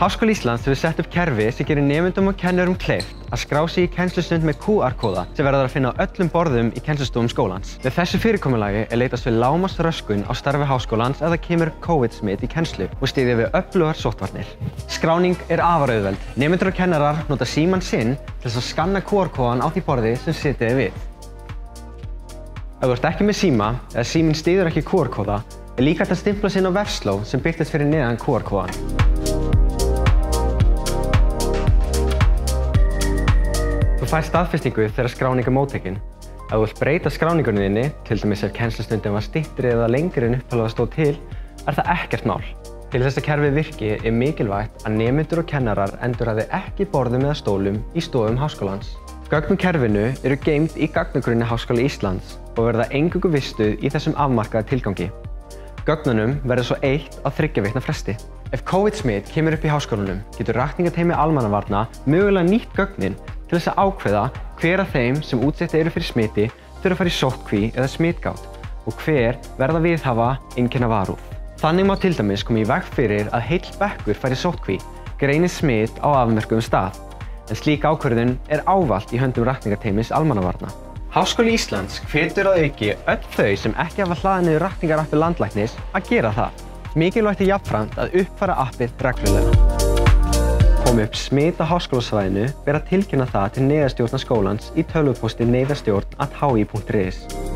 Háskóli Íslands hefur sett upp kerfi sem gerir nemendum og kennurum kleift að skrá sig í kennslustund með QR-kóða sem verður að finna á öllum borðum í kennslustofum skólans. Með þessu fyrirkomulagi leitast við lágmarksröskun á starfi háskólans ef það kemur COVID-smit í kennslu og styðja við öflugar sóttvarnir. Skráning afar auðveld. Nemendur og kennarar nota símann sinn til þess að skanna QR-kóðan á því borði sem sitið er við. Ef þú ert ekki með síma eða síminn styður ekki QR-kóða líka hægt að stimpla sig inn á vefsló sem birtist fyrir neðan QR-kóðan. Þú fær staðfestingu þegar skráning er móttekin. Ef þú vilt breyta skráningunni þinni, til dæmis ef kennslustundin var styttri eða lengri en upphaflega stóð til, það ekkert mál. Til þess að kerfið virki er mikilvægt að nemendur og kennarar endurraði ekki borðum eða stólum í stofum háskólans. Gögn kerfinu eru geymd í gagnagrunni Háskóla Íslands og verða eingöngu vistuð í þessum afmarkaða tilgangi. Gögnunum verður svo 1 á 3 vikna fresti. Ef COVID-smit kemur upp í háskólanum getur rakningateymi almannavarna mögulega nýtt gögnin til þess að ákveða hver af þeim sem útsetti eru fyrir smiti þurfa að fara í sóttkví eða smitgát og hver verða að viðhafa einkennavarúð. Þannig má til dæmis koma í veg fyrir að heill bekkur fari í sóttkví, greinist smit á afmörkuðum stað, en slík ákvörðun er ávallt í höndum rakningateymis almannavarna. Háskóli Íslands hvetur að auki öll þau sem ekki hafa hlaðið niður rakningarappi landlæknis að gera það. Mikilvægt er jafnframt að uppfæra appið reglulega. Komi upp smit á háskólasvæðinu ber að tilkynna það til neyðarstjórnar skólans í tölvupósti neyðarstjórn@hi.is.